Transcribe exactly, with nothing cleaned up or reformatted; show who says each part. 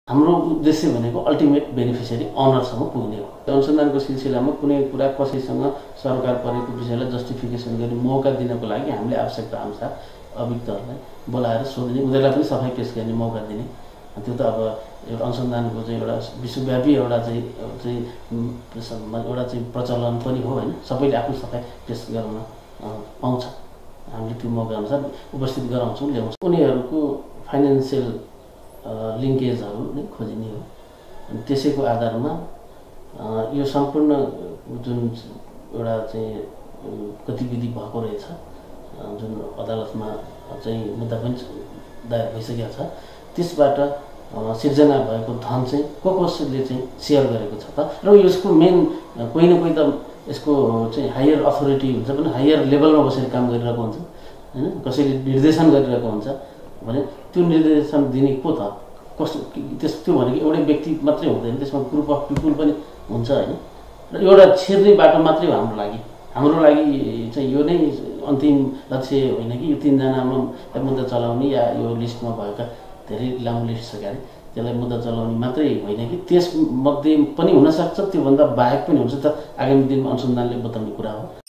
Speaker 1: हाम्रो उद्देश्य भनेको अल्टिमेट बेनिफिसियरी अनरसम्म पुग्ने हो। अनुसन्धानको सिलसिलामा कुनै कुरा कसैसँग सरकार परेको विषयलाई जस्टिफिकेसन गर्ने मौका दिनको लागि हामीले आवश्यकता अनुसार अभियुक्तहरूलाई बोलाएर सोध्ने, उनीहरूलाई पनि सफाई पेश गर्ने मौका दिने। त्यो त अब एउटा अनुसन्धानको चाहिँ एउटा विश्वव्यापी एउटा चाहिँ चाहिँ एउटा चाहिँ प्रचलन पनि हो हैन। सबैले आफ्नो सफाई पेश गर्न पाउँछ। हामीले त्यो मौका अनुसार उपस्थित गराउँछौँ, ल्याउँछौँ। उनीहरूको फाइनान्सियल लिङ्केजहरू नै खोजिने हो। अनि त्यसैको आधारमा यो सम्पूर्ण जुन एउटा चाहिँ गतिविधि भएको रहेछ, जुन अदालतमा चाहिँ मुद्दा पनि दायर भइसकेको छ, त्यसबाट सिर्जना भएको धन चाहिँ को कसले चाहिँ सेयर गरेको छ त, र यसको मेन कोही न कोही त यसको चाहिँ हायर अथोरिटी हुन्छ पनि, हायर लेभलमा बसेर काम गरिरहेको हुन्छ हैन, कसैले निर्देशन गरिरहेको हुन्छ भने त्यो निर्देशन दिने को त, कस्तो त्यस त्यो भनेको एउटै व्यक्ति मात्रै हुँदैन, त्यसमा ग्रुप अफ पिपुल पनि हुन्छ हैन। र एउटा छिर्ने बाटो मात्रै हो हाम्रो लागि। हाम्रो लागि चाहिँ यो नै अन्तिम लक्ष्य होइन कि यो तीनजनामा मुद्दा चलाउने या यो लिस्टमा भएका धेरै लामो लिस्ट छ क्यारे त्यसलाई मुद्दा चलाउने मात्रै होइन कि त्यसमध्ये पनि हुनसक्छ, त्योभन्दा बाहेक पनि हुन्छ। त आगामी दिनमा अनुसन्धानले बताउने कुरा हो।